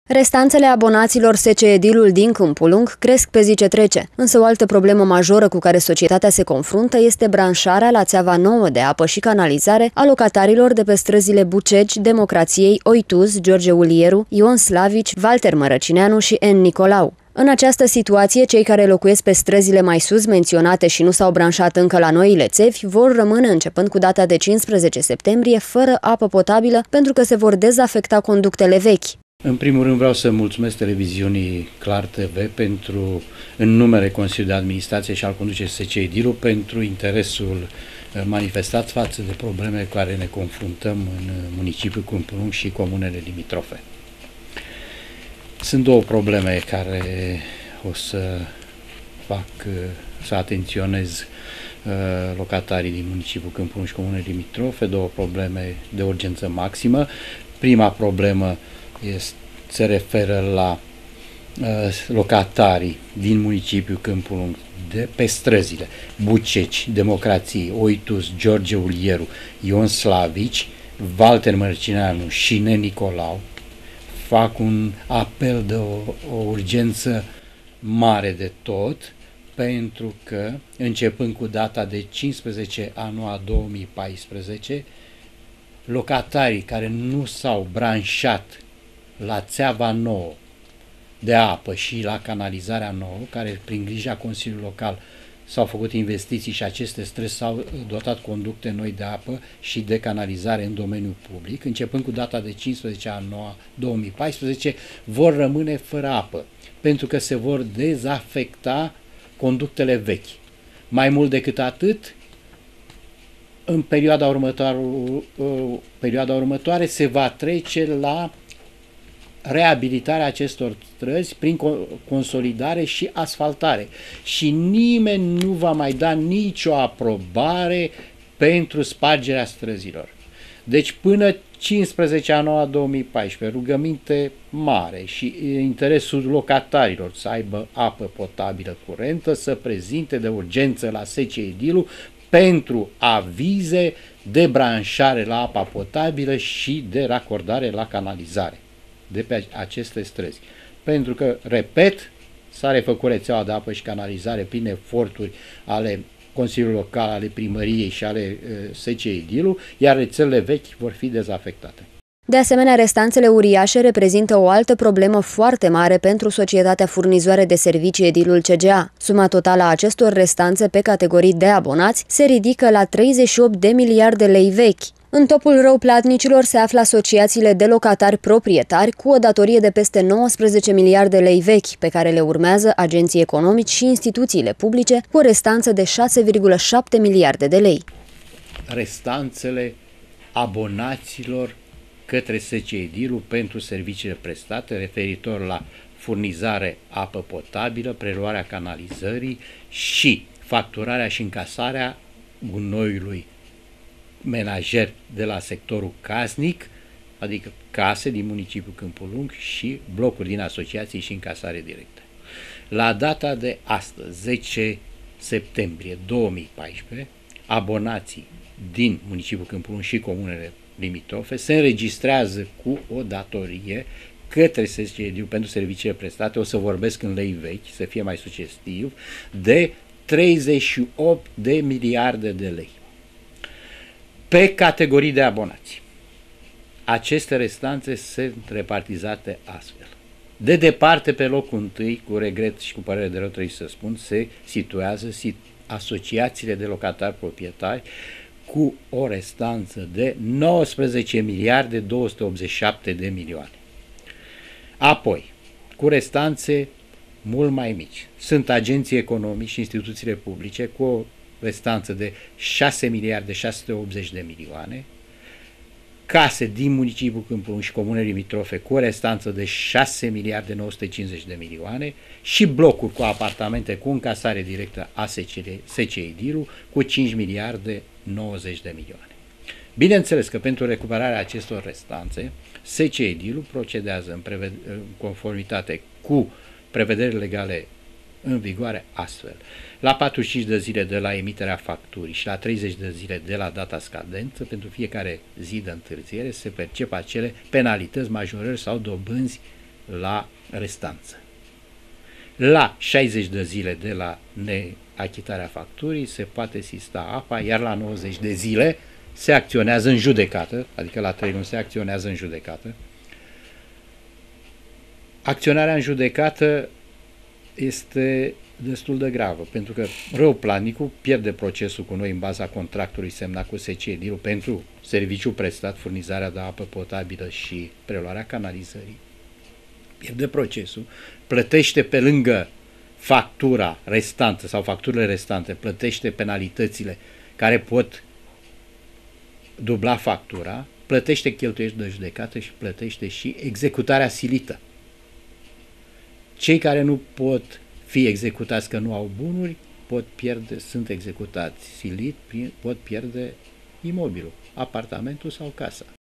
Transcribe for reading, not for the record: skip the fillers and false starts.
Restanțele abonaților SC Edilul din Câmpul Lung cresc pe zi ce trece, însă o altă problemă majoră cu care societatea se confruntă este branșarea la țeava nouă de apă și canalizare a locatarilor de pe străzile Bucegi, Democrației, Oituz, George Ulieru, Ion Slavici, Walter Mărăcineanu și N. Nicolau. În această situație, cei care locuiesc pe străzile mai sus menționate și nu s-au branșat încă la noile țevi vor rămâne începând cu data de 15 septembrie fără apă potabilă pentru că se vor dezafecta conductele vechi. În primul rând vreau să mulțumesc televiziunii Clar TV pentru, în numele Consiliului de Administrație și al conducerii SC Edilu, pentru interesul manifestat față de probleme cu care ne confruntăm în municipiul Câmpul Lung și comunele limitrofe. Sunt două probleme care o să atenționez locatarii din municipiul Câmpul Lung și comunele limitrofe, două probleme de urgență maximă. Prima problemă se referă la locatarii din municipiul Câmpul Lung de pe străzile Buceci, Democrației, Oituz, George Ulieru, Ion Slavici, Walter Mărăcineanu și N. Nicolau. Fac un apel de o urgență mare de tot, pentru că, începând cu data de 15 anul 2014, locatarii care nu s-au branșat la țeava nouă de apă și la canalizarea nouă, care prin grija Consiliului Local s-au făcut investiții și aceste străzi s-au dotat conducte noi de apă și de canalizare în domeniul public, începând cu data de 15 anul 2014, vor rămâne fără apă, pentru că se vor dezafecta conductele vechi. Mai mult decât atât, în perioada următoare se va trece la reabilitarea acestor străzi prin consolidare și asfaltare și nimeni nu va mai da nicio aprobare pentru spargerea străzilor. Deci până 15 anul 2014, rugăminte mare și interesul locatarilor să aibă apă potabilă curentă, să prezinte de urgență la SC Edilu pentru avize de branșare la apa potabilă și de racordare la canalizare de pe aceste străzi. Pentru că, repet, s-a refăcut rețeaua de apă și canalizare prin eforturi ale Consiliului Local, ale Primăriei și ale SC Edilu, iar rețelele vechi vor fi dezafectate. De asemenea, restanțele uriașe reprezintă o altă problemă foarte mare pentru societatea furnizoare de servicii Edilul CGA. Suma totală a acestor restanțe pe categorii de abonați se ridică la 38 de miliarde lei vechi. În topul răuplatnicilor se află asociațiile de locatari proprietari cu o datorie de peste 19 miliarde lei vechi, pe care le urmează agenții economici și instituțiile publice cu o restanță de 6,7 miliarde de lei. Restanțele abonaților către SC Edilu pentru serviciile prestate referitor la furnizare apă potabilă, preluarea canalizării și facturarea și încasarea gunoiului menajer de la sectorul casnic, adică case din municipiul Câmpul Lung și blocuri din asociații și încasare directă. La data de astăzi, 10 septembrie 2014, abonații din municipiul Câmpul Lung și comunele limitrofe se înregistrează cu o datorie către SC Edilu pentru serviciile prestate, o să vorbesc în lei vechi, să fie mai sugestiv, de 38 de miliarde de lei. Pe categorii de abonați, aceste restanțe sunt repartizate astfel. De departe, pe locul întâi, cu regret și cu părere de rău trebuie să spun, se situează asociațiile de locatari proprietari cu o restanță de 19 miliarde 287 de milioane. Apoi, cu restanțe mult mai mici, sunt agenții economici și instituțiile publice cu o restanță de 6 miliarde 680 de milioane, case din municipiul Câmpul Lung și comune limitrofe cu o restanță de 6 miliarde 950 de milioane și blocuri cu apartamente cu încasare directă a SC Edilu cu 5 miliarde 90 de milioane. Bineînțeles că pentru recuperarea acestor restanțe, SC Edilu procedează în conformitate cu prevederile legale în vigoare astfel. La 45 de zile de la emiterea facturii și la 30 de zile de la data scadență, pentru fiecare zi de întârziere se percep acele penalități, majorări sau dobânzi la restanță. La 60 de zile de la neachitarea facturii se poate sista apa, iar la 90 de zile se acționează în judecată, adică la 3 luni se acționează în judecată. Acționarea în judecată este destul de gravă, pentru că răuplatnicul pierde procesul cu noi în baza contractului semnat cu SCE Edilul pentru serviciul prestat, furnizarea de apă potabilă și preluarea canalizării. Pierde procesul, plătește pe lângă factura restantă sau facturile restante, plătește penalitățile care pot dubla factura, plătește cheltuieli de judecată și plătește și executarea silită. Cei care nu pot fi executați că nu au bunuri, sunt executați silit, pot pierde imobilul, apartamentul sau casa.